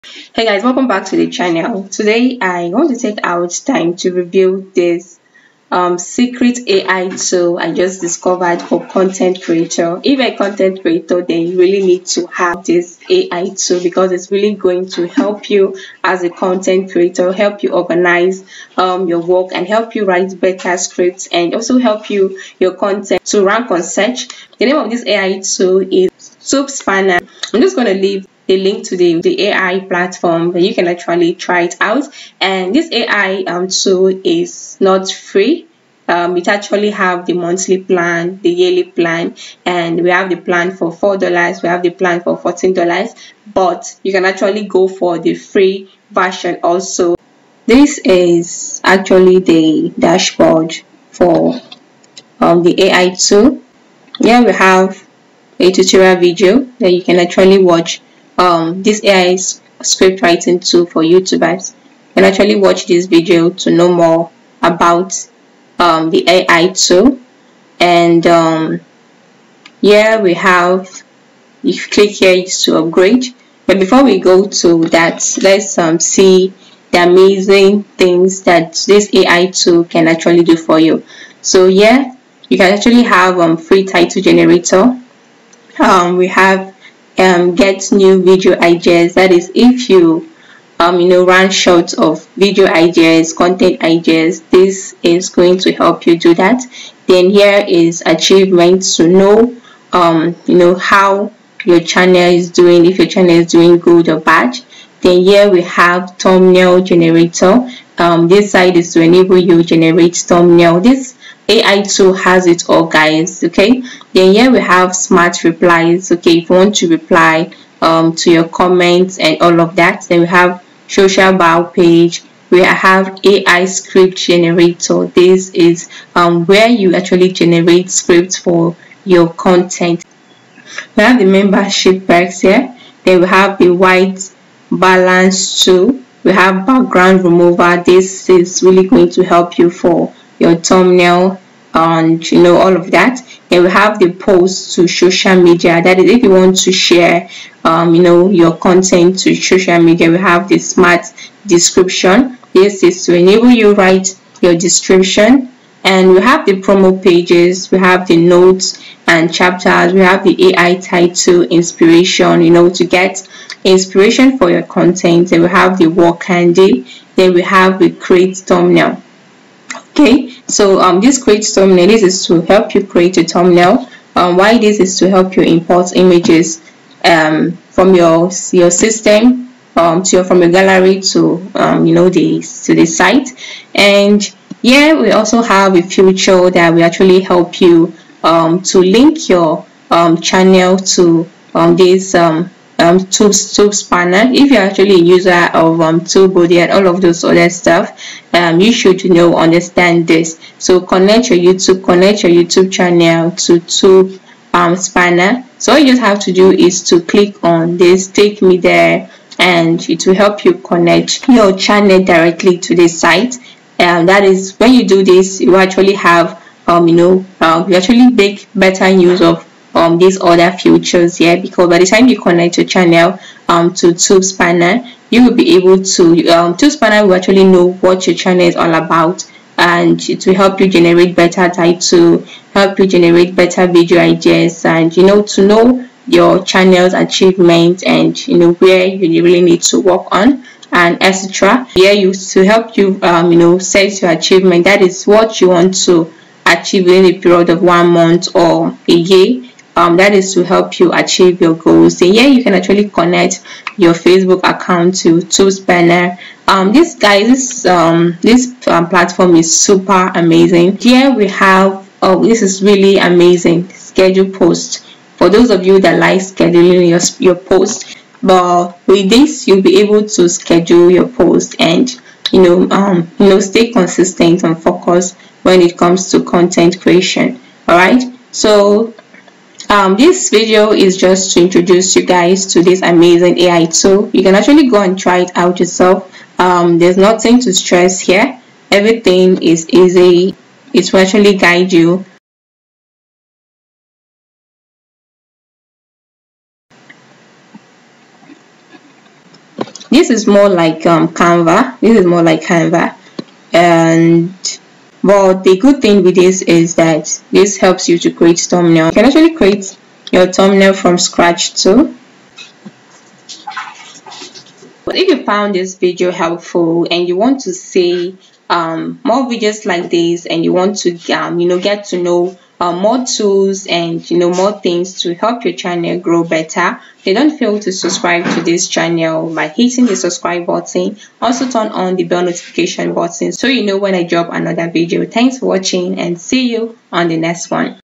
Hey guys, welcome back to the channel. Today I want to take out time to review this secret AI tool I just discovered for content creator. If you're a content creator, then you really need to have this AI tool because it's really going to help you as a content creator, help you organize your work and help you write better scripts and also help your content to rank on search. The name of this AI tool is Soup Spanner. I'm just going to leave the link to the AI platform that you can actually try it out. And this AI tool is not free. It actually have the monthly plan, the yearly plan, and we have the plan for $4, we have the plan for $14, but you can actually go for the free version also. This is actually the dashboard for the AI tool. Here we have a tutorial video that you can actually watch. This AI script writing tool for YouTubers. You can actually watch this video to know more about the AI tool. And here we have, if you click here, it's to upgrade. But before we go to that, let's see the amazing things that this AI tool can actually do for you. So yeah, you can actually have free title generator. We have get new video ideas. That is, if you run short of video ideas, content ideas, this is going to help you do that. Then here is achievements to know how your channel is doing, if your channel is doing good or bad. Then here we have thumbnail generator. This side is to enable you generate thumbnail. This AI tool has it all, guys. Okay, then here we have smart replies. Okay, if you want to reply to your comments and all of that. Then we have social bio page. We have AI script generator. This is where you actually generate scripts for your content. We have the membership perks here. Then we have the white balance tool. We have background remover. This is really going to help you for your thumbnail and all of that. Then we have the post to social media. That is, if you want to share your content to social media. We have the smart description. This is to enable you write your description. And we have the promo pages. We have the notes and chapters. We have the AI title inspiration, to get inspiration for your content. Then we have the work handy. Then we have the create thumbnail. Okay, so this create thumbnail, this is to help you create a thumbnail. Why this is to help you import images from your system from your gallery to the site. And yeah, we also have a feature that will actually help you to link your channel to this Soup Spanner. If you're actually a user of TubeBuddy and all of those other stuff, you should understand this. So connect your YouTube channel to Soup Spanner. So all you just have to do is to click on this, take me there, and it will help you connect your channel directly to this site. And that is, when you do this, you actually have you actually make better use of these other features here, because by the time you connect your channel to Soup Spanner, you will be able to Soup Spanner will actually know what your channel is all about, and it will help you generate better title, help you generate better video ideas, and to know your channel's achievement and where you really need to work on and etc. Here you to help you set your achievement. That is what you want to achieve in a period of 1 month or a year. That is to help you achieve your goals. So here you can actually connect your Facebook account to Soup Spanner. This platform is super amazing. Here we have this is really amazing, schedule post. For those of you that like scheduling your post, but with this you'll be able to schedule your post and stay consistent and focused when it comes to content creation. All right, so this video is just to introduce you guys to this amazing AI tool. You can actually go and try it out yourself. There's nothing to stress here. Everything is easy. It will actually guide you. This is more like Canva. This is more like Canva. And but the good thing with this is that this helps you to create thumbnail. You can actually create your thumbnail from scratch too. But if you found this video helpful and you want to see more videos like this, and you want to get to know more tools and more things to help your channel grow better, then don't fail to subscribe to this channel by hitting the subscribe button. Also turn on the bell notification button so you know when I drop another video. Thanks for watching and see you on the next one.